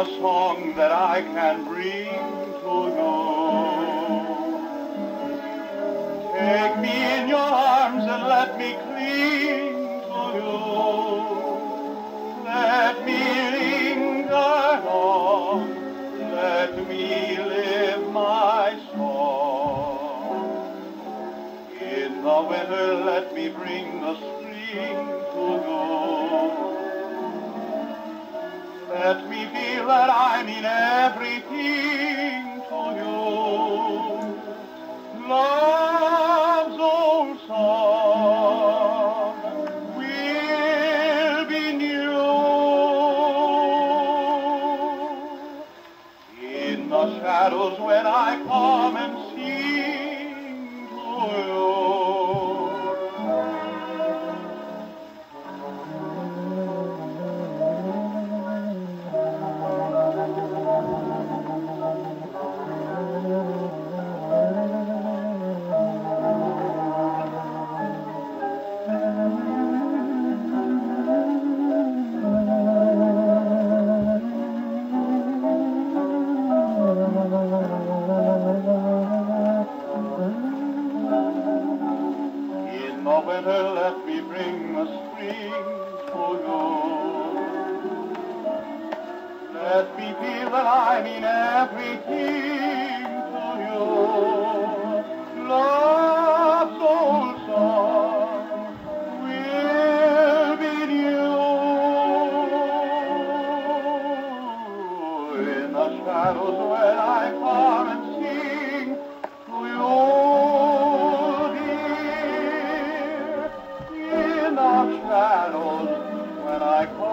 a song that I can bring to you. Take me in your arms and let me cling to you. Let me linger on, let me live my song. In the winter let me bring the spring to you. Let me feel that I mean everything to you. Love's old song will be new. In the shadows when I come and sing to you. In the winter let me bring the spring to you. Let me feel that I mean everything to you. Love's old song will be new. In the shadows when I come and sing to you. In the shadows when I come